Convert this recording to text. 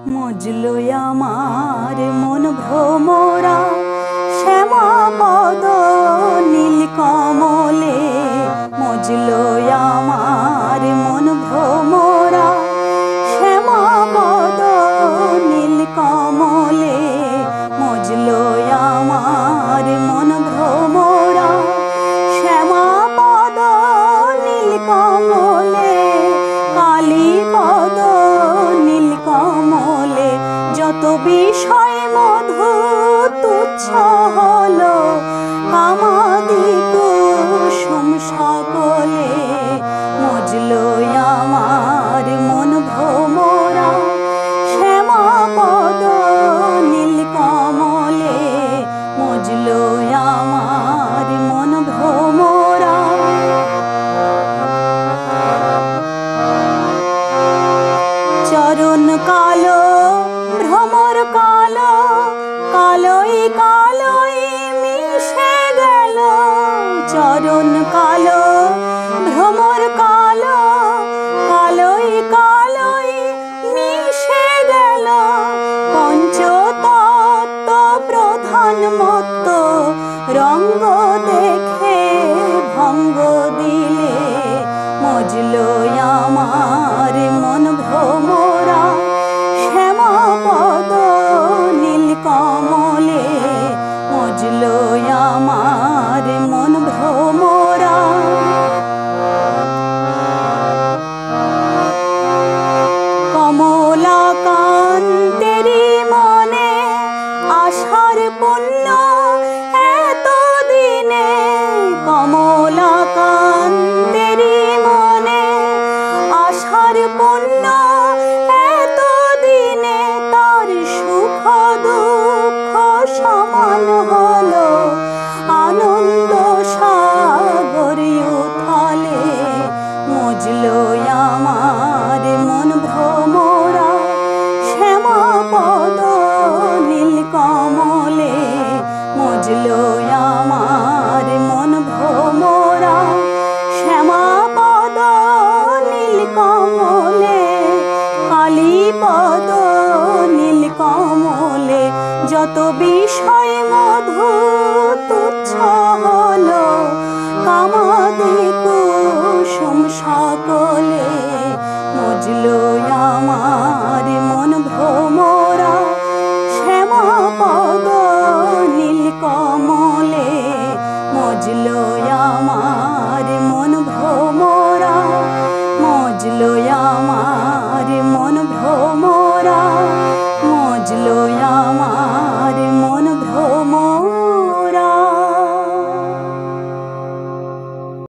মজলো আমার মন ভ্রমরা শ্যামা পদ নীল কমলে। মজলো আমার মন ভ্রমরা শ্যামা পদ নীল কমলে। মজলো আমার মন ভ্রমরা শ্যামা পদ নীল কমলে। কালী পদ নীল কমলে যত বিষয় মধু তুচ্ছ হলো কামাদি কুসুম সকলে। মজলো আমার মন ভ্রমরা শ্যামা পদ নীল কমলে। মজলো আমার মন ভ্রমরা। চরণ কালো ভ্রমর কালো কালোই কালোই মিশে গেল। চরণ কালো ভ্রমর কালো কালোই কালোই মিশে গেল। পঞ্চতত্ত্ব প্রধান মত্ত রঙ্গ দেখে ভঙ্গ দিলে। মজলো আমার মন ভ্রমরা শ্যামা পদ নীল কমলে। মজলো আমার মন ভ্রমরা। কমলা কান্তেরি মনে আশার পুণ্য এত দিনে। কমলা কান্তেরি মনে আশার পুণ্য এত দিনে। তার সুখ দুঃখ সমান হলো আনন্দ সাগর উথালে। মজলো আমার মন ভ্রমরা শ্যামা পদ নীল কমলে। মজলো আমার মন ভ্রমরা শ্যামা পদ নীল কমলে। কালী পদ নীল কমলে যত বিষয় মধু তুচ্ছ হলো কামাদি কুসুম সকলে। মজলো